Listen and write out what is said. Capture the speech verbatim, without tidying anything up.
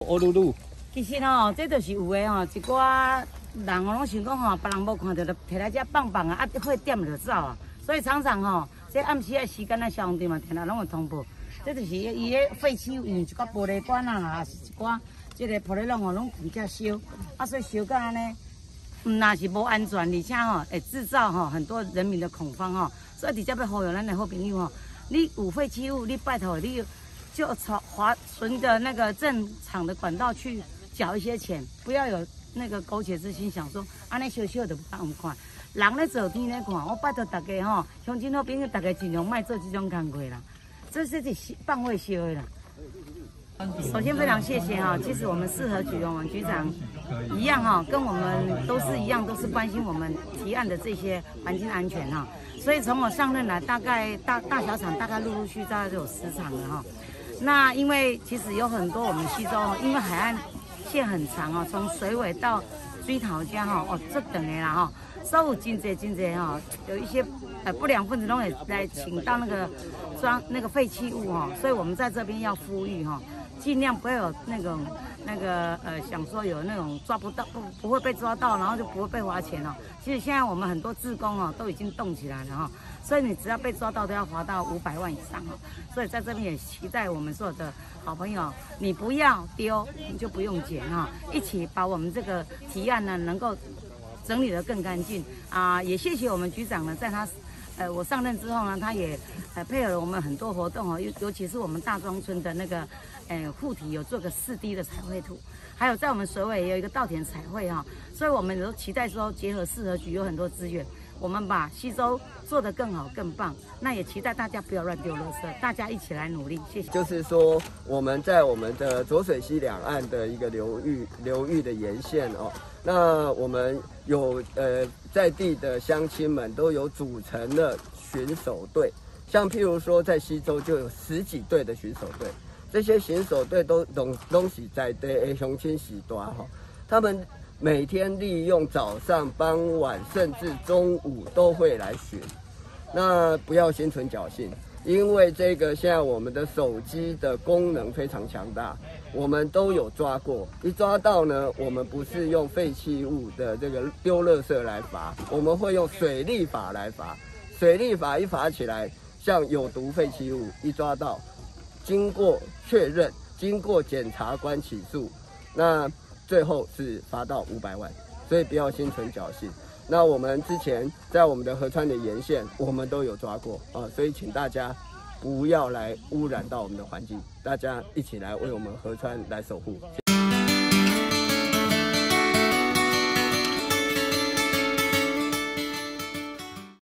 欧露露， 其实吼，这就是有诶吼，一寡人吼拢想讲吼，别人无看到就摕来遮放放啊，啊会点就走啊。所以常常吼，这暗时诶时间啊，消防队嘛天天拢会通报。这就是伊诶废弃物，一寡玻璃管啊，也是一寡这个玻璃拢吼拢伫遮烧，啊所以烧到安尼，唔那是无安全，而且吼会制造吼很多人民的恐慌吼。所以伫遮要呼吁咱的好朋友吼，你有废弃物，你拜托你。 就朝划循着那个正常的管道去缴一些钱，不要有那个苟且之心，想说安尼小小的不当我们看，人咧做天咧看，我拜托大家吼，乡亲好朋友大家尽量莫做这种工作啦，这是是放会烧的啦。首先非常谢谢哈，其实我们四合局我们局长一样哈，跟我们都是一样，都是关心我们提案的这些环境安全哈。所以从我上任来，大概大大小厂大概陆陆续续大概就有十场了哈。 那因为其实有很多我们西周，因为海岸线很长哦，从水尾到水头家哈，哦这等的啦哈，所以有真侪真侪哈，有一些呃不良分子都会来请到那个装那个废弃物哈，所以我们在这边要呼吁哈，尽量不要有那种那个呃想说有那种抓不到不不会被抓到，然后就不会被罚钱哦。其实现在我们很多志工哦都已经动起来了哈。 所以你只要被抓到，都要罚到五百万以上哦。所以在这边也期待我们所有的好朋友，你不要丢，你就不用捡哈，一起把我们这个提案呢能够整理得更干净啊！也谢谢我们局长呢，在他呃我上任之后呢，他也呃配合了我们很多活动哦，尤尤其是我们大庄村的那个呃护体有做个四 D 的彩绘图，还有在我们水尾也有一个稻田彩绘哈，所以我们都期待说结合四合局有很多资源。 我们把西周做得更好更棒，那也期待大家不要乱丢垃圾，大家一起来努力，谢谢。 就是说，我们在我们的浊水溪两岸的一个流域流域的沿线哦，那我们有呃在地的乡亲们都有组成了巡守队，像譬如说在西周就有十几队的巡守队，这些巡守队都东东西在地的乡亲时代哈，他们。 每天利用早上、傍晚，甚至中午都会来巡。那不要心存侥幸，因为这个现在我们的手机的功能非常强大，我们都有抓过。一抓到呢，我们不是用废弃物的这个丢垃圾来罚，我们会用水利法来罚。水利法一罚起来，像有毒废弃物一抓到，经过确认、经过检察官起诉，那。 最后是罚到五百万，所以不要心存侥幸。那我们之前在我们的河川的沿线，我们都有抓过啊，所以请大家不要来污染到我们的环境，大家一起来为我们河川来守护。